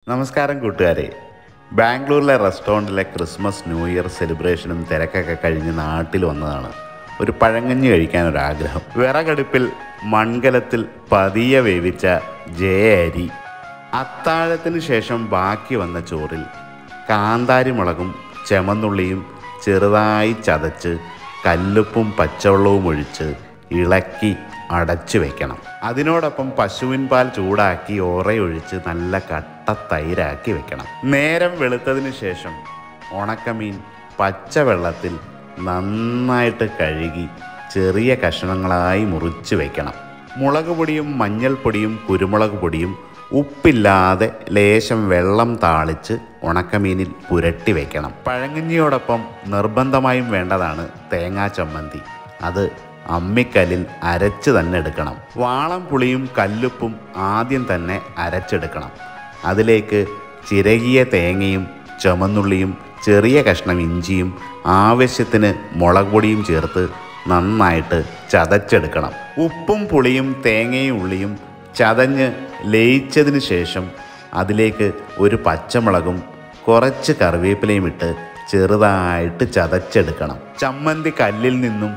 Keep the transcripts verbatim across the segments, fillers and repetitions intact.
നമസ്കാരം കൂട്ടുകാരെ. ബാംഗ്ലൂരിലെ റെസ്റ്റോറൻറ്റിലെ ക്രിസ്മസ് ന്യൂ ഇയർ സെലിബ്രേഷനും തിരക്കൊക്കെ കഴിഞ്ഞ് നാട്ടിൽ വന്നതാണ്. ഒരു പഴങ്കഞ്ഞി കഴിക്കാനൊരാഗ്രഹം. വിറകടുപ്പിൽ മൺകലത്തിൽ പതിയെ വേവിച്ച ജയ അരി, അത്താഴത്തിന് ശേഷം ബാക്കി വന്ന ചോറിൽ കാന്താരി മുളകും ചെമന്നുള്ളിയും ചെറുതായി ചതച്ച് കല്ലുപ്പും പച്ചവെള്ളവും ഒഴിച്ച് ഇളക്കി അടച്ചു വെക്കണം. അതിനോടൊപ്പം പശുവിൻ പാൽ ചൂടാക്കി ഓറയൊഴിച്ച് നല്ല കട്ട തൈരാക്കി വെക്കണം. നേരം വെളുത്തതിന് ശേഷം ഉണക്കമീൻ പച്ചവെള്ളത്തിൽ നന്നായിട്ട് കഴുകി ചെറിയ കഷ്ണങ്ങളായി മുറിച്ച് വെക്കണം. മുളക് പൊടിയും മഞ്ഞൾപ്പൊടിയും കുരുമുളക് പൊടിയും ഉപ്പില്ലാതെ ലേശം വെള്ളം താളിച്ച് ഉണക്കമീനിൽ പുരട്ടി വെക്കണം. പഴങ്കഞ്ഞിയോടൊപ്പം നിർബന്ധമായും വേണ്ടതാണ് തേങ്ങാ ചമ്മന്തി. അത് അമ്മിക്കല്ലിൽ അരച്ച് തന്നെ എടുക്കണം. വാളം പുളിയും കല്ലുപ്പും ആദ്യം തന്നെ അരച്ചെടുക്കണം. അതിലേക്ക് ചിരകിയ തേങ്ങയും ചുമന്നുള്ളിയും ചെറിയ കഷ്ണം ഇഞ്ചിയും ആവശ്യത്തിന് മുളക് പൊടിയും ചേർത്ത് നന്നായിട്ട് ചതച്ചെടുക്കണം. ഉപ്പും പുളിയും തേങ്ങയും ഉള്ളിയും ചതഞ്ഞ് ലയിച്ചതിന് ശേഷം അതിലേക്ക് ഒരു പച്ചമുളകും കുറച്ച് കറിവേപ്പിലയും ഇട്ട് ചെറുതായിട്ട് ചതച്ചെടുക്കണം. ചമ്മന്തി കല്ലിൽ നിന്നും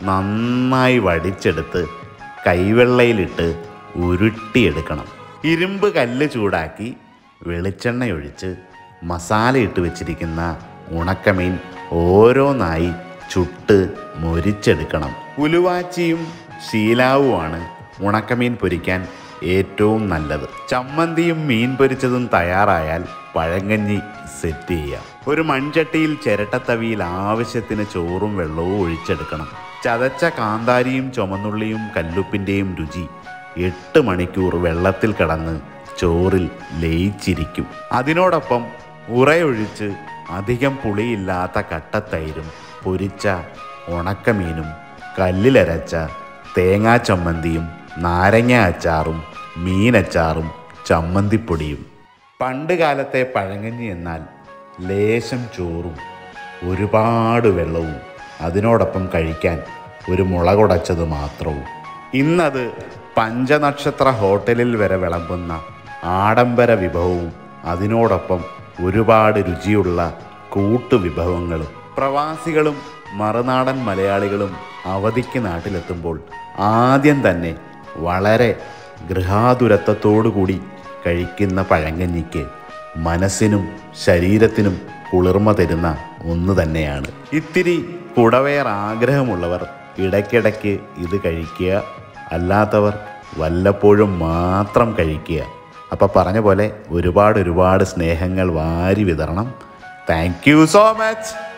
നന്നായി വടിച്ചെടുത്ത് കൈവെള്ളയിലിട്ട് ഉരുട്ടിയെടുക്കണം. ഇരുമ്പ് കല്ല് ചൂടാക്കി വെളിച്ചെണ്ണയൊഴിച്ച് മസാല ഇട്ട് വെച്ചിരിക്കുന്ന ഉണക്കമീൻ ഓരോന്നായി ചുട്ട് മൊരിച്ചെടുക്കണം. ഉലുവാച്ചിയും ശീലാവുമാണ് ഉണക്കമീൻ പൊരിക്കാൻ ഏറ്റവും നല്ലത്. ചമ്മന്തിയും മീൻ പൊരിച്ചതും തയ്യാറായാൽ പഴങ്കഞ്ഞി സെറ്റ് ചെയ്യാം. ഒരു മൺചട്ടിയിൽ ചിരട്ടത്തവിയിൽ ആവശ്യത്തിന് ചോറും വെള്ളവും ഒഴിച്ചെടുക്കണം. ചതച്ച കാന്താരിയും ചുമന്നുള്ളിയും കല്ലുപ്പിൻ്റെയും രുചി എട്ട് മണിക്കൂർ വെള്ളത്തിൽ കിടന്ന് ചോറിൽ ലയിച്ചിരിക്കും. അതിനോടൊപ്പം ഉറയൊഴിച്ച് അധികം പുളിയില്ലാത്ത കട്ടത്തൈരും പൊരിച്ച ഉണക്കമീനും കല്ലിലരച്ച തേങ്ങാ ചമ്മന്തിയും നാരങ്ങ അച്ചാറും മീനച്ചാറും ചമ്മന്തിപ്പൊടിയും. പണ്ട് കാലത്തെ പഴങ്കഞ്ഞി എന്നാൽ ലേശം ചോറും ഒരുപാട് വെള്ളവും അതിനോടൊപ്പം കഴിക്കാൻ ഒരു മുളകുടച്ചത് മാത്രവും. ഇന്നത് പഞ്ചനക്ഷത്ര ഹോട്ടലിൽ വരെ വിളമ്പുന്ന ആഡംബര വിഭവവും അതിനോടൊപ്പം ഒരുപാട് രുചിയുള്ള കൂട്ടുവിഭവങ്ങളും. പ്രവാസികളും മറുനാടൻ മലയാളികളും അവധിക്ക് നാട്ടിലെത്തുമ്പോൾ ആദ്യം തന്നെ വളരെ ഗൃഹാതുരത്വത്തോടു കൂടി കഴിക്കുന്ന പഴങ്കഞ്ഞിക്ക് മനസ്സിനും ശരീരത്തിനും കുളിർമ തരുന്ന ഒന്ന് തന്നെയാണ്. ഇത്തിരി കുടവേർ ആഗ്രഹമുള്ളവർ ഇടയ്ക്കിടയ്ക്ക് ഇത് കഴിക്കുക, അല്ലാത്തവർ വല്ലപ്പോഴും മാത്രം കഴിക്കുക. അപ്പോൾ പറഞ്ഞ പോലെ ഒരുപാട് ഒരുപാട് സ്നേഹങ്ങൾ വാരി വിതരണം. Thank you so much.